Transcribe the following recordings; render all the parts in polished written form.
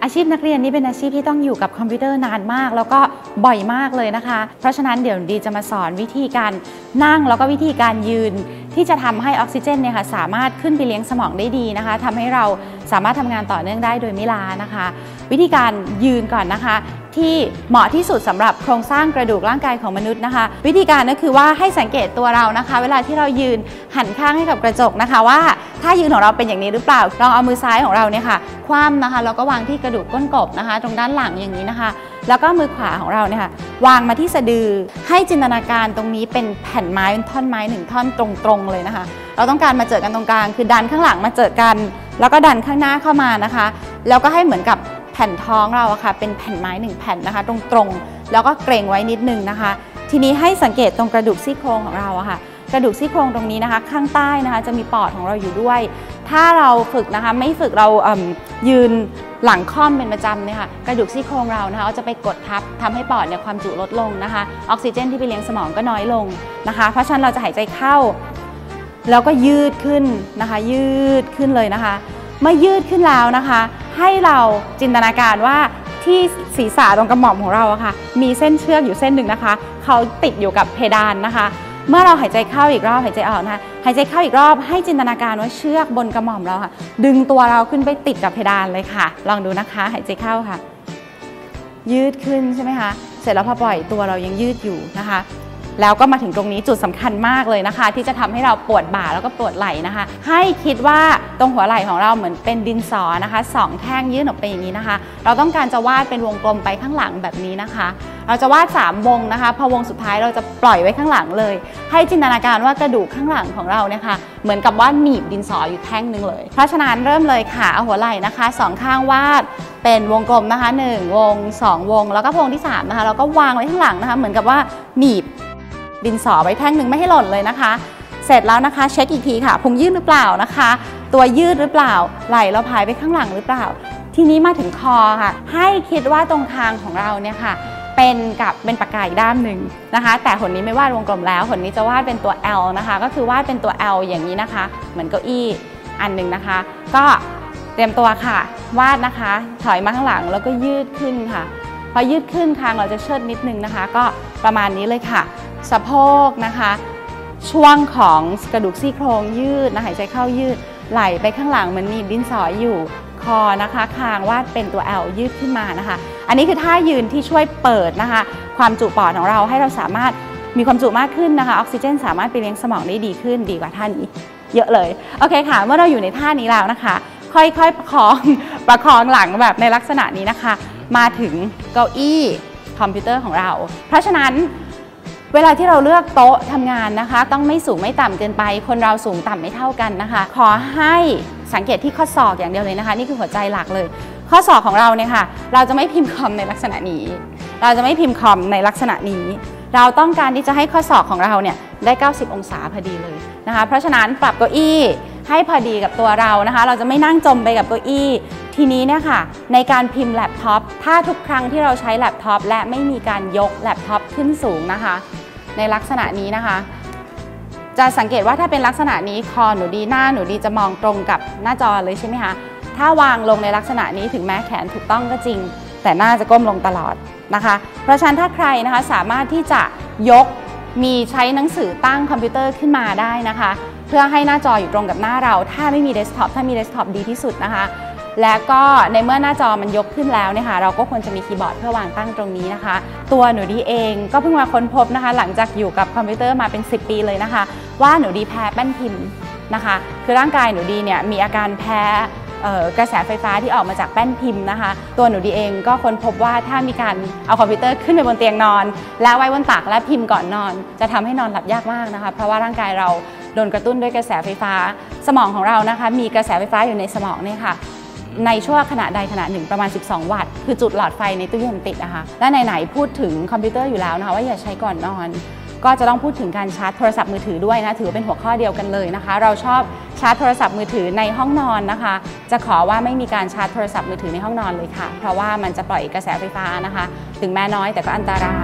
อาชีพนักเรียนนี่เป็นอาชีพที่ต้องอยู่กับคอมพิวเตอร์นานมากแล้วก็บ่อยมากเลยนะคะเพราะฉะนั้นเดี๋ยวดีจะมาสอนวิธีการนั่งแล้วก็วิธีการยืนที่จะทำให้ออกซิเจนเนี่ยค่ะสามารถขึ้นไปเลี้ยงสมองได้ดีนะคะทำให้เราสามารถทำงานต่อเนื่องได้โดยไม่ล้านะคะวิธีการยืนก่อนนะคะที่เหมาะที่สุดสำหรับโครงสร้างกระดูกร่างกายของมนุษย์นะคะวิธีการก็คือว่าให้สังเกตตัวเรานะคะเวลาที่เรายืนหันข้างให้กับกระจกนะคะว่าถ้ายืนของเราเป็นอย่างนี้หรือเปล่าลองเอามือซ้ายของเราเนี่ยค่ะคว่ำนะคะแล้วก็วางที่กระดูกก้นกบนะคะตรงด้านหลังอย่างนี้นะคะแล้วก็มือขวาของเราเนี่ยค่ะวางมาที่สะดือให้จินตนาการตรงนี้เป็นแผ่นไม้เป็นท่อนไม้1ท่อนตรงๆเลยนะคะเราต้องการมาเจอกันตรงกลางคือดันข้างหลังมาเจอกันแล้วก็ดันข้างหน้าเข้ามานะคะแล้วก็ให้เหมือนกับแผ่นท้องเราอะค่ะเป็นแผ่นไม้1แผ่นนะคะตรงๆแล้วก็เกรงไว้นิดนึงนะคะทีนี้ให้สังเกตตรงกระดูกซี่โครงของเราอะค่ะกระดูกซี่โครงตรงนี้นะคะข้างใต้นะคะจะมีปอดของเราอยู่ด้วยถ้าเราฝึกนะคะไม่ฝึกเรายืนหลังค่อมเป็นประจำเนี่ยค่ะกระดูกซี่โครงเรานะคะจะไปกดทับทำให้ปอดเนี่ยความจุลดลงนะคะออกซิเจนที่ไปเลี้ยงสมองก็น้อยลงนะคะเพราะฉะนั้นเราจะหายใจเข้าแล้วก็ยืดขึ้นนะคะยืดขึ้นเลยนะคะเมื่อยืดขึ้นแล้วนะคะให้เราจินตนาการว่าที่ศีรษะตรงกระหม่อมของเราอะค่ะมีเส้นเชือกอยู่เส้นหนึ่งนะคะเขาติดอยู่กับเพดานนะคะเมื่อเราหายใจเข้าอีกรอบหายใจออกนะคะหายใจเข้าอีกรอบให้จินตนาการว่าเชือกบนกระหม่อมเราค่ะดึงตัวเราขึ้นไปติดกับเพดานเลยค่ะลองดูนะคะหายใจเข้าค่ะยืดขึ้นใช่ไหมคะเสร็จแล้วพอปล่อยตัวเรายังยืดอยู่นะคะแล้วก็มาถึงตรงนี้จุดสำคัญมากเลยนะคะที่จะทำให้เราปวดบ่าแล้วก็ปวดไหล่นะคะให้คิดว่าตรงหัวไหล่ของเราเหมือนเป็นดินสอนะคะ2แท่งยื่นออกไปอย่างนี้นะคะเราต้องการจะวาดเป็นวงกลมไปข้างหลังแบบนี้นะคะเราจะวาด3วงนะคะพอวงสุดท้ายเราจะปล่อยไว้ข้างหลังเลยให้จินตนาการว่ากระดูกข้างหลังของเราเนี่ยค่ะเหมือนกับว่าหนีบดินสออยู่แท่งนึงเลยเพราะฉะนั้นเริ่มเลยค่ะเอาหัวไหล่นะคะ2ข้างวาดเป็นวงกลมนะคะ1วง2วงแล้วก็วงที่3นะคะเราก็วางไว้ข้างหลังนะคะเหมือนกับว่าหนีบดินสอไว้แท่งหนึ่งไม่ให้หล่นเลยนะคะเสร็จแล้วนะคะเช็คอีกทีค่ะพุงยืดหรือเปล่านะคะตัวยืดหรือเปล่าไหล่เราพายไปข้างหลังหรือเปล่าทีนี้มาถึงคอค่ะให้คิดว่าตรงคางของเราเนี่ยค่ะเป็นปากกาอีกด้ามหนึ่งนะคะแต่หนนี้ไม่วาดวงกลมแล้วหนนี้จะวาดเป็นตัว L นะคะก็คือวาดเป็นตัว L อย่างนี้นะคะเหมือนเก้าอี้อันหนึ่งนะคะก็เตรียมตัวค่ะวาดนะคะถอยมาข้างหลังแล้วก็ยืดขึ้นค่ะพอยืดขึ้นคางเราจะเชิดนิดนึงนะคะก็ประมาณนี้เลยค่ะสะโพกนะคะช่วงของกระดูกซี่โครงยืดนะหายใจเข้ายืดไหลไปข้างหลังเหมือนหนีบดินสออยู่คอนะคะคางวาดเป็นตัว L ยืดขึ้นมานะคะอันนี้คือท่ายืนที่ช่วยเปิดนะคะความจุปอดของเราให้เราสามารถมีความจุมากขึ้นนะคะออกซิเจนสามารถไปเลี้ยงสมองได้ดีขึ้นดีกว่าท่านี้เยอะเลยโอเคค่ะเมื่อเราอยู่ในท่านี้แล้วนะคะค่อยๆประคองหลังแบบในลักษณะนี้นะคะมาถึงเก้าอี้คอมพิวเตอร์ของเราเพราะฉะนั้นเวลาที่เราเลือกโต๊ะทำงานนะคะต้องไม่สูงไม่ต่ำเกินไปคนเราสูงต่ำไม่เท่ากันนะคะขอให้สังเกตที่ข้อศอกอย่างเดียวเลยนะคะนี่คือหัวใจหลักเลยข้อศอกของเราเนี่ยค่ะเราจะไม่พิมพ์คอมในลักษณะนี้เราจะไม่พิมพ์คอมในลักษณะนี้เราต้องการที่จะให้ข้อศอกของเราเนี่ยได้90องศาพอดีเลยนะคะเพราะฉะนั้นปรับเก้าอี้ให้พอดีกับตัวเรานะคะเราจะไม่นั่งจมไปกับเก้าอี้ทีนี้เนี่ยค่ะในการพิมพ์แล็ปท็อปถ้าทุกครั้งที่เราใช้แล็ปท็อปและไม่มีการยกแล็ปท็อปขึ้นสูงนะคะในลักษณะนี้นะคะจะสังเกตว่าถ้าเป็นลักษณะนี้คอหนูดีหน้าหนูดีจะมองตรงกับหน้าจอเลยใช่ไหมคะถ้าวางลงในลักษณะนี้ถึงแม้แขนถูกต้องก็จริงแต่หน้าจะก้มลงตลอดนะคะเพราะฉะนั้นถ้าใครนะคะสามารถที่จะยกมีใช้หนังสือตั้งคอมพิวเตอร์ขึ้นมาได้นะคะเพื่อให้หน้าจออยู่ตรงกับหน้าเราถ้าไม่มีเดสก์ท็อปถ้ามีเดสก์ท็อปดีที่สุดนะคะและก็ในเมื่อหน้าจอมันยกขึ้นแล้วเนี่ยค่ะเราก็ควรจะมีคีย์บอร์ดเพื่อวางตั้งตรงนี้นะคะตัวหนูดีเองก็เพิ่งมาค้นพบนะคะหลังจากอยู่กับคอมพิวเตอร์มาเป็น10 ปีเลยนะคะว่าหนูดีแพ้แป้นพิมพ์นะคะคือร่างกายหนูดีเนี่ยมีอาการแพ้กระแสไฟฟ้าที่ออกมาจากแป้นพิมพ์นะคะตัวหนูดีเองก็ค้นพบว่าถ้ามีการเอาคอมพิวเตอร์ขึ้นไปบนเตียงนอนแล้วไว้บนตักและพิมพ์ก่อนนอนจะทำให้นอนหลับยากมากนะคะเพราะว่าร่างกายเราโดนกระตุ้นด้วยกระแสไฟฟ้าสมองของเรานะคะมีกระแสไฟฟ้าอยู่ในสมองเนี่ยค่ะในช่วงขณะใดขณะหนึ่งประมาณ12 วัตต์คือจุดหลอดไฟในตู้เย็นติดนะคะและไหนๆพูดถึงคอมพิวเตอร์อยู่แล้วนะคะว่าอย่าใช้ก่อนนอนก็จะต้องพูดถึงการชาร์จโทรศัพท์มือถือด้วยนะถือเป็นหัวข้อเดียวกันเลยนะคะเราชอบชาร์จโทรศัพท์มือถือในห้องนอนนะคะจะขอว่าไม่มีการชาร์จโทรศัพท์มือถือในห้องนอนเลยค่ะเพราะว่ามันจะปล่อยกระแสไฟฟ้านะคะถึงแม้น้อยแต่ก็อันตราย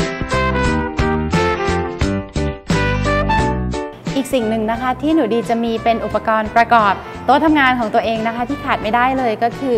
อีกสิ่งหนึ่งนะคะที่หนูดีจะมีเป็นอุปกรณ์ประกอบโต๊ะทำงานของตัวเองนะคะที่ขาดไม่ได้เลยก็คือ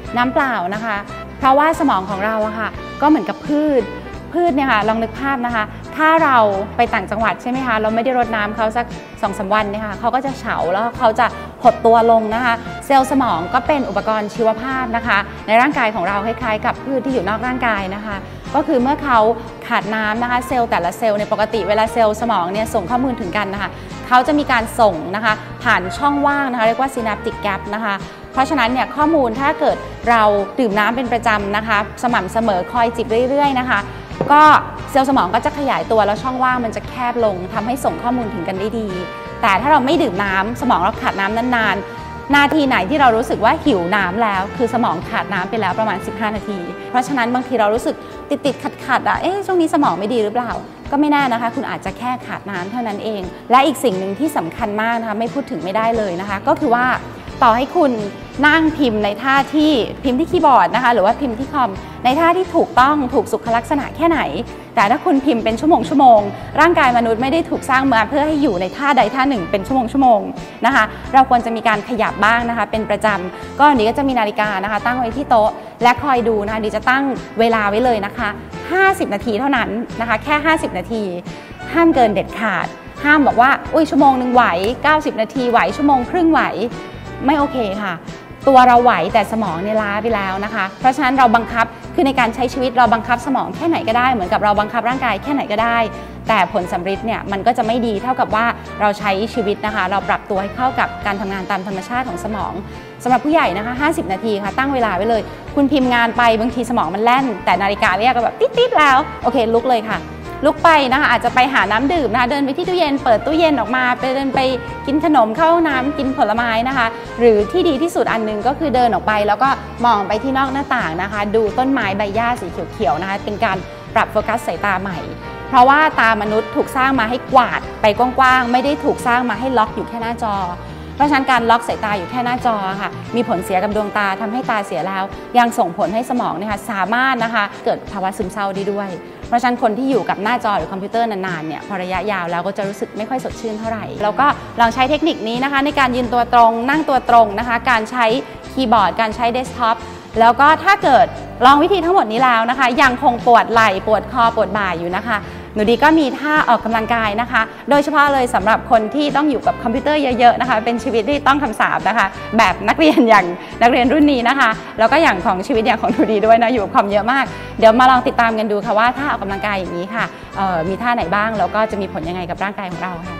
น้ำเปล่านะคะเพราะว่าสมองของเราอะค่ะก็เหมือนกับพืชเนี่ยค่ะลองนึกภาพนะคะถ้าเราไปต่างจังหวัดใช่ไหมคะเราไม่ได้รดน้ำเขาสัก 2-3 วันเนี่ยค่ะเขาก็จะเฉาแล้วเขาจะหดตัวลงนะคะเซลล์สมองก็เป็นอุปกรณ์ชีวภาพนะคะในร่างกายของเราคล้ายๆกับพืชที่อยู่นอกร่างกายนะคะก็คือเมื่อเขาขาดน้ำนะคะเซลล์แต่ละเซลล์ในปกติเวลาเซลล์สมองเนี่ยส่งข้อมูลถึงกันนะคะเขาจะมีการส่งนะคะผ่านช่องว่างนะคะเรียกว่า synaptic gap นะคะเพราะฉะนั้นเนี่ยข้อมูลถ้าเกิดเราดื่มน้ำเป็นประจำนะคะสม่ำเสมอคอยจิบเรื่อยๆนะคะก็เซลล์สมองก็จะขยายตัวแล้วช่องว่างมันจะแคบลงทำให้ส่งข้อมูลถึงกันได้ดีแต่ถ้าเราไม่ดื่มน้ำสมองเราขาดน้ำนานๆนาทีไหนที่เรารู้สึกว่าหิวน้ำแล้วคือสมองขาดน้ำไปแล้วประมาณ15 นาทีเพราะฉะนั้นบางทีเรารู้สึกติดขัดช่วงนี้สมองไม่ดีหรือเปล่าก็ไม่แน่นะคะคุณอาจจะแค่ขาดน้ำเท่านั้นเองและอีกสิ่งหนึ่งที่สำคัญมากนะคะไม่พูดถึงไม่ได้เลยนะคะก็คือว่าต่อให้คุณนั่งพิมพ์ในท่าที่พิมพ์ที่คีย์บอร์ดนะคะหรือว่าพิมพ์ที่คอมในท่าที่ถูกต้องถูกสุขลักษณะแค่ไหนแต่ถ้าคุณพิมพ์เป็นชั่วโมงร่างกายมนุษย์ไม่ได้ถูกสร้างมาเพื่อให้อยู่ในท่าใดท่าหนึ่งเป็นชั่วโมงนะคะเราควรจะมีการขยับบ้างนะคะเป็นประจำก็อันนี้ก็จะมีนาฬิกานะคะตั้งไว้ที่โต๊ะและคอยดูนะคะดีจะตั้งเวลาไว้เลยนะคะ50 นาทีเท่านั้นนะคะแค่50 นาทีห้ามเกินเด็ดขาดห้ามบอกว่าอุ้ยชั่วโมงนึงไหว90 นาทีไหวชั่วโมงครึ่งไหวไม่โอเคค่ะตัวเราไหวแต่สมองเนี่ยล้าไปแล้วนะคะเพราะฉะนั้นเราบังคับคือในการใช้ชีวิตเราบังคับสมองแค่ไหนก็ได้เหมือนกับเราบังคับร่างกายแค่ไหนก็ได้แต่ผลสำฤทธิ์เนี่ยมันก็จะไม่ดีเท่ากับว่าเราใช้ชีวิตนะคะเราปรับตัวให้เข้ากับการทำงานตามธรรมชาติของสมองสำหรับผู้ใหญ่นะคะ50 นาทีค่ะตั้งเวลาไว้เลยคุณพิมพ์งานไปบางทีสมองมันแล่นแต่นาฬิกาเรียกก็แบบติ๊ดๆแล้วโอเคลุกเลยค่ะลุกไปนะคะอาจจะไปหาน้ำดื่มนะคะเดินไปที่ตู้เย็นเปิดตู้เย็นออกมาไปเดินไปกินขนมเข้าน้ำกินผลไม้นะคะหรือที่ดีที่สุดอันนึงก็คือเดินออกไปแล้วก็มองไปที่นอกหน้าต่างนะคะดูต้นไม้ใบหญ้าสีเขียวๆนะคะเป็นการปรับโฟกัสสายตาใหม่เพราะว่าตามนุษย์ถูกสร้างมาให้กวาดไปกว้างๆไม่ได้ถูกสร้างมาให้ล็อกอยู่แค่หน้าจอเพราะฉะนั้นการล็อกสายตาอยู่แค่หน้าจอค่ะมีผลเสียกับดวงตาทำให้ตาเสียแล้วยังส่งผลให้สมองนะคะสามารถนะคะเกิดภาวะซึมเศร้าได้ด้วยเพราะฉะนั้นคนที่อยู่กับหน้าจอหรือคอมพิวเตอร์นานๆเนี่ยพอระยะยาวแล้วก็จะรู้สึกไม่ค่อยสดชื่นเท่าไหร่แล้วก็ลองใช้เทคนิคนี้นะคะในการยืนตัวตรงนั่งตัวตรงนะคะการใช้คีย์บอร์ดการใช้เดสก์ท็อปแล้วก็ถ้าเกิดลองวิธีทั้งหมดนี้แล้วนะคะยังคงปวดไหล่ปวดคอปวดบ่าอยู่นะคะหนูดีก็มีท่าออกกำลังกายนะคะโดยเฉพาะเลยสำหรับคนที่ต้องอยู่กับคอมพิวเตอร์เยอะๆนะคะเป็นชีวิตที่ต้องคำสาปนะคะแบบนักเรียนอย่างนักเรียนรุ่นนี้นะคะแล้วก็อย่างของชีวิตอย่างของหนูดีด้วยนะอยู่กับคอมเยอะมากเดี๋ยวมาลองติดตามกันดูค่ะว่าท่าออกกำลังกายอย่างนี้ค่ะมีท่าไหนบ้างแล้วก็จะมีผลยังไงกับร่างกายของเราค่ะ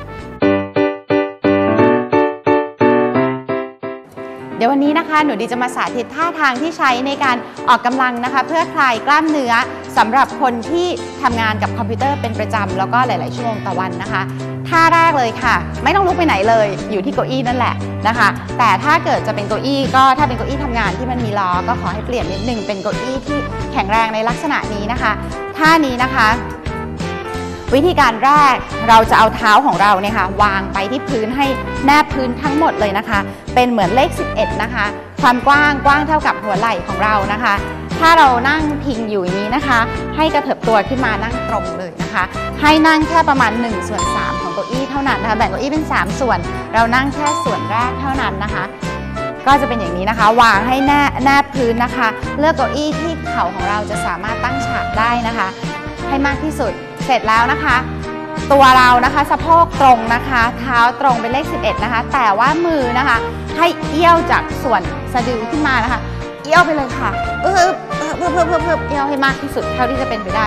เดี๋ยววันนี้นะคะหนูดีจะมาสาธิตท่าทางที่ใช้ในการออกกำลังนะคะเพื่อคลายกล้ามเนื้อสำหรับคนที่ทำงานกับคอมพิวเตอร์เป็นประจำแล้วก็หลายๆชั่วโมงต่อวันนะคะท่าแรกเลยค่ะไม่ต้องลุกไปไหนเลยอยู่ที่เก้าอี้นั่นแหละนะคะแต่ถ้าเกิดจะเป็นเก้าอี้ก็ถ้าเป็นเก้าอี้ทำงานที่มันมีล้อก็ขอให้เปลี่ยนนิดนึงเป็นเก้าอี้ที่แข็งแรงในลักษณะนี้นะคะท่านี้นะคะวิธีการแรกเราจะเอาเท้าของเราเนี่ยค่ะวางไปที่พื้นให้แนบพื้นทั้งหมดเลยนะคะเป็นเหมือนเลข11นะคะความกว้างเท่ากับหัวไหล่ของเรานะคะถ้าเรานั่งพิงอยู่อย่างนี้นะคะให้กระเถิบตัวขึ้นมานั่งตรงเลยนะคะให้นั่งแค่ประมาณ1/3ของเก้าอี้เท่านั้นนะคะแบ่งเก้าอี้เป็น3ส่วนเรานั่งแค่ส่วนแรกเท่านั้นนะคะก็จะเป็นอย่างนี้นะคะวางให้แนบพื้นนะคะเลือกเก้าอี้ที่เข่าของเราจะสามารถตั้งฉากได้นะคะให้มากที่สุดเสร็จแล้วนะคะตัวเรานะคะสะโพกตรงนะคะเท้าตรงเป็นเลข11นะคะแต่ว่ามือนะคะให้เอี้ยวจากส่วนสะดือขึ้นมานะคะเอี้ยวไปเลยค่ะเอี้ยวให้มากที่สุดเท่าที่จะเป็นไปได้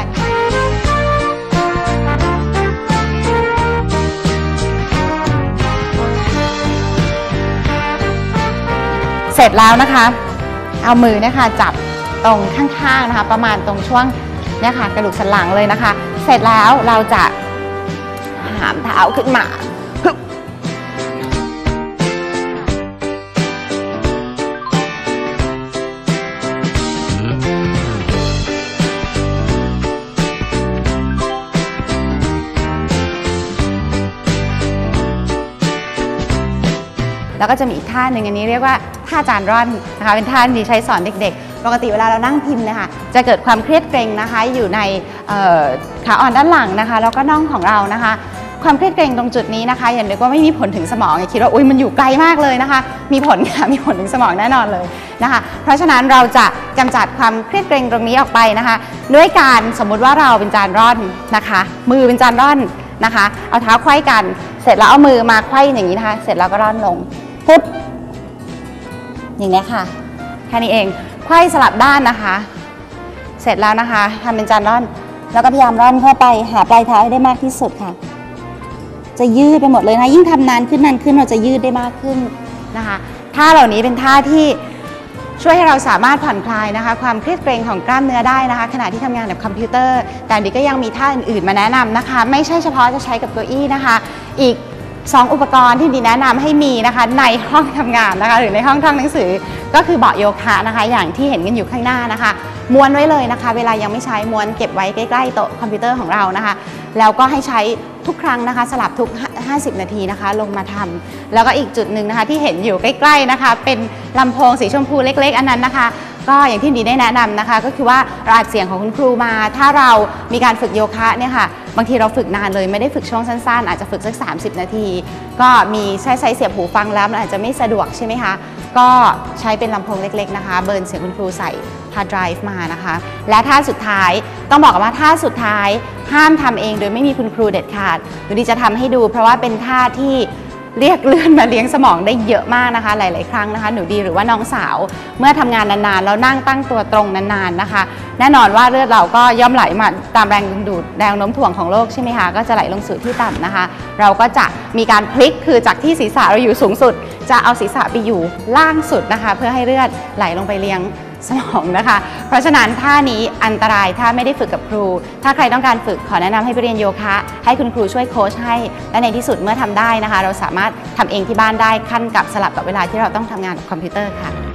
เสร็จแล้วนะคะเอามือนะคะจับตรงข้างๆนะคะประมาณตรงช่วงเนี่ยค่ะกระดูกสันหลังเลยนะคะเสร็จแล้วเราจะหามเท้าขึ้นมาแล้วก็จะมีอีกท่าหนึ่งอันนี้เรียกว่าท่าจานร่อนนะคะเป็นท่าที่ใช้สอนเด็กๆปกติเวลาเรานั่งพิมพ์นะคะจะเกิดความเครียดเกร็งนะคะอยู่ในขาอ่อนด้านหลังนะคะแล้วก็น่องของเรานะคะความเครียดเกร็งตรงจุดนี้นะคะอย่านึกว่าไม่มีผลถึงสมองอย่าคิดว่ามันอยู่ไกลมากเลยนะคะมีผลค่ะมีผลถึงสมองแน่นอนเลยนะคะเพราะฉะนั้นเราจะกำจัดความเครียดเกร็งตรงนี้ออกไปนะคะด้วยการสมมุติว่าเราเป็นจานร่อนนะคะมือเป็นจานร่อนนะคะเอาเท้าไขว้กันเสร็จแล้วเอามือมาไขว้อย่างนี้นะคะเสร็จแล้วก็ร่อนลงปุ๊บอย่างนี้ค่ะแค่นี้เองไขว้สลับด้านนะคะเสร็จแล้วนะคะทำเป็นจานร่อนแล้วก็พยายามร่อนเข้าไปหาปลายเท้าให้ได้มากที่สุดค่ะจะยืดไปหมดเลยนะยิ่งทำนานขึ้นเราจะยืดได้มากขึ้นนะคะท่าเหล่านี้เป็นท่าที่ช่วยให้เราสามารถผ่อนคลายนะคะความเครียดเกร็งของกล้ามเนื้อได้นะคะขณะที่ทำงานกับคอมพิวเตอร์แต่ดิก็ยังมีท่าอื่นๆมาแนะนำนะคะไม่ใช่เฉพาะจะใช้กับเก้าอี้นะคะอีก2 อุปกรณ์ที่ดิแนะนำให้มีนะคะในห้องทำงานนะคะหรือในห้องท่องหนังสือก็คือเบาะโยคะนะคะอย่างที่เห็นกันอยู่ข้างหน้านะคะม้วนไว้เลยนะคะเวลายังไม่ใช้ม้วนเก็บไว้ใกล้ๆโต๊ะคอมพิวเตอร์ของเรานะคะแล้วก็ให้ใช้ทุกครั้งนะคะสลับทุก50 นาทีนะคะลงมาทำแล้วก็อีกจุดหนึ่งนะคะที่เห็นอยู่ใกล้ๆนะคะเป็นลำโพงสีชมพูเล็กๆอันนั้นนะคะก็อย่างที่ดีได้แนะนำนะคะก็คือว่าเราอัดเสียงของคุณครูมาถ้าเรามีการฝึกโยคะเนี่ยค่ะบางทีเราฝึกนานเลยไม่ได้ฝึกช่วงสั้นๆอาจจะฝึกสัก30 นาทีก็มีใช้เสียบหูฟังแล้วมันอาจจะไม่สะดวกใช่ไหมคะก็ใช้เป็นลำโพงเล็กๆนะคะเบิร์นเสียงคุณครูใส่ฮาร์ดไดรฟ์มานะคะและท่าสุดท้ายต้องบอกว่าท่าสุดท้ายห้ามทำเองโดยไม่มีคุณครูเด็ดขาดหนูดีจะทำให้ดูเพราะว่าเป็นท่าที่เรียกเลือดมาเลี้ยงสมองได้เยอะมากนะคะหลายๆครั้งนะคะหนูดีหรือว่าน้องสาวเมื่อทำงานนานๆแล้วนั่งตั้งตัวตรงนานๆนะคะแน่นอนว่าเลือดเราก็ย่อมไหลมาตามแรงดึงดูดแรงโน้มถ่วงของโลกใช่ไหมคะก็จะไหลลงสู่ที่ต่ำนะคะเราก็จะมีการพลิกคือจากที่ศีรษะเราอยู่สูงสุดจะเอาศีรษะไปอยู่ล่างสุดนะคะเพื่อให้เลือดไหลลงไปเลี้ยงสมองนะคะเพราะฉะนั้นท่านี้อันตรายถ้าไม่ได้ฝึกกับครูถ้าใครต้องการฝึกขอแนะนำให้ไปเรียนโยคะให้คุณครูช่วยโค้ชให้และในที่สุดเมื่อทำได้นะคะเราสามารถทำเองที่บ้านได้ขั้นกับสลับกับเวลาที่เราต้องทำงานกับคอมพิวเตอร์ค่ะ